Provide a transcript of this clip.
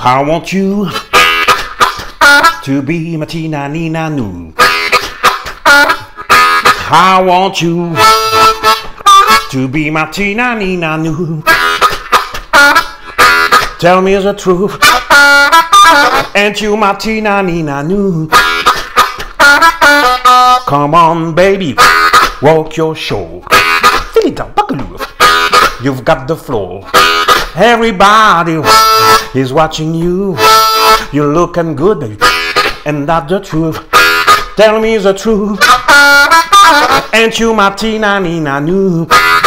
I want you to be my Tina Nina Noo. I want you to be my Tina Nina Noo. Tell me the truth, ain't you my Tina Nina Noo? Come on, baby, walk your show. Fill it up, buckaloo. You've got the floor. Everybody is watching you. You're looking good, baby, and that's the truth. Tell me the truth, ain't you my Tina Nina Noo?